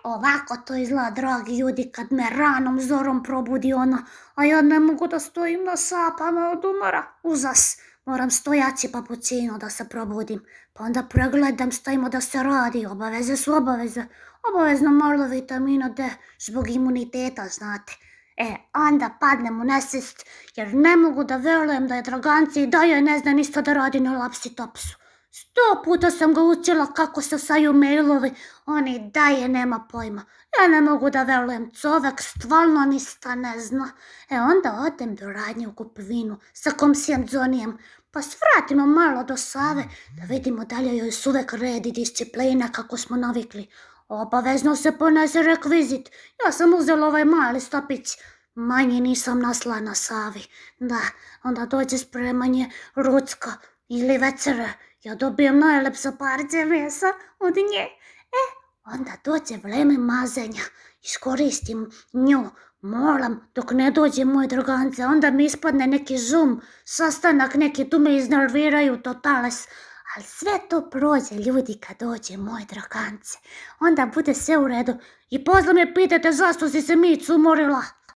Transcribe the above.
ovako to izgleda, dragi ljudi, kad me ranom zorom probudi ona, a ja ne mogu da stojim na sapama od umora. Uzas, moram stojaći papućino da se probudim, pa onda pregledam šta ima da se radi, obaveze su obaveze, obavezno malo vitamina D, zbog imuniteta, znate. Onda padnem u nesvijest, jer ne mogu da verujem da je Draganci i dalje ne zna ništa da radi na lapsitopsu. 100 puta sam ga učila kako se saju mailovi, on i dalje nema pojma. Ja ne mogu da verujem, čovek stvarno ništa ne zna. Onda odem do radnje u kupovinu sa komšijem Dzonijem, pa svratimo malo do Save da vidimo da li joj uvek red i disciplina kako smo navikli. Obavezno se ponese rekvizit. Ja sam uzela ovaj mali stopić. Manje nisam nasla na Savi. Da, onda dođe spremanje ručka ili večere. Ja dobijem najlepša parče mesa od nje. Onda dođe vreme mazenja. Iskoristim nju. Moram dok ne dođe moj Dragance. Onda mi ispadne neki zoom, sastanak neki, tu me iznerviraju totales. Ali sve to prođe, ljudi, kad dođe moj Dragance. Onda bude sve u redu. I posle me pitate zašto si se Micu umorila.